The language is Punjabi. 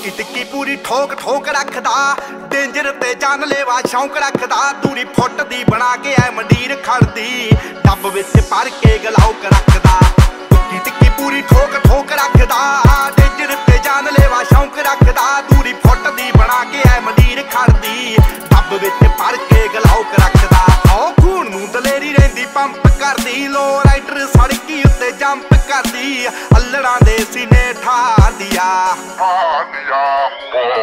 ਟਿੱਕੀ ਟਿੱਕੀ ਪੂਰੀ ਠੋਕ ਠੋਕ ਰੱਖਦਾ, ਡੇਂਜਰ ਤੇ ਜਾਨਲੇਵਾ ਸ਼ੌਂਕ ਰੱਖਦਾ। ਦੂਰੀ ਫੁੱਟ ਦੀ ਬਣਾ ਕੇ ਐ ਮੰਡੀਰ ਖੜਦੀ, ਡੱਬ ਵਿੱਚ ਭਰ ਕੇ ਗਲਾਉਕ ਰੱਖਦਾ। ਟਿੱਕੀ ਟਿੱਕੀ ਪੂਰੀ ਠੋਕ ਠੋਕ ਰੱਖਦਾ, ਡੇਂਜਰ ਤੇ ਜਾਨਲੇਵਾ ਸ਼ੌਂਕ ਰੱਖਦਾ। ਦੂਰੀ ਫੁੱਟ ਦੀ ਬਣਾ ਕੇ ਐ ਮੰਡੀਰ ਖੜਦੀ, ਡੱਬ ਵਿੱਚ ਭਰ ਕੇ ਗਲਾਉਕ ਰੱਖਦਾ। ਉਹ ਖੂਨ ਨੂੰ ਦਲੇਰੀ ਰਹਿੰਦੀ ਪੰਪ ਕਰਦੀ, ਲੋ ਰਾਈਡਰ ਸੜਕੀ ਉੱਤੇ ਜੰਪ ਕਰਦੀ, ਅੱਲੜਾਂ ਦੇ ਸੀਨੇ ਠਾਰਦੀ ਆ।